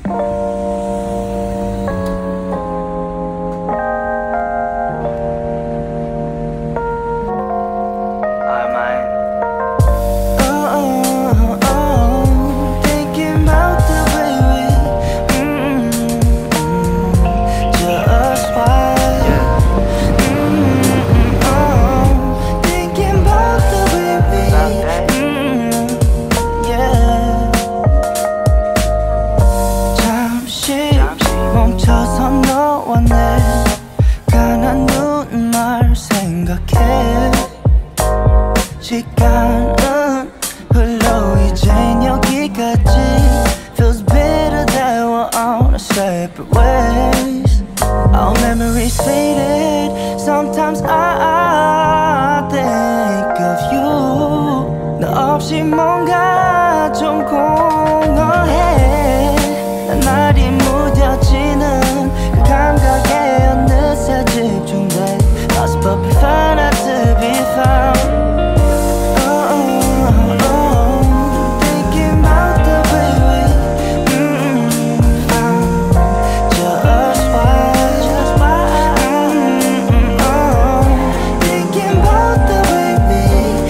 멈춰서 너와 내 가난 눈말 생각해. 시간은 흘러 이젠 여기까지. Feels better that we're on a separate ways. Our memories faded. Sometimes I think of you. 너 없이 뭔가 좀 공허해. 날이 무뎌지는 그 감각에 어느새 집중돼. Lost but be found, not to be found. Thinking about the way we found just why. Thinking about the way we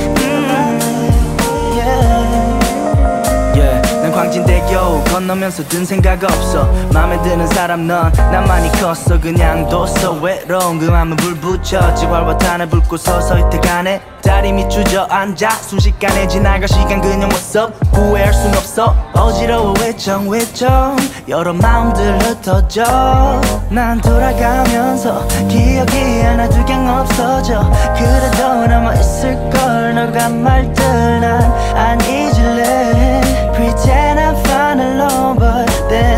yeah. 난 광진대교 건너면서 든 생각 없어. 맘에 드는 사람 넌 나만이 컸어. 그냥 뒀어. 외로운 그 맘은 불 붙여. 지활화탄을 붉고 서서히 태가네. 다리 밑 주저앉아 순식간에 지나갈 시간 그냥 what's up. 후회할 순 없어. 어지러워 외정 여러 마음들 흩어져. 난 돌아가면서 기억이 하나 두 경 없어져. 그래도 남아있을걸 너가 말들 난 안 잊을래. Pretend I'm fine alone but then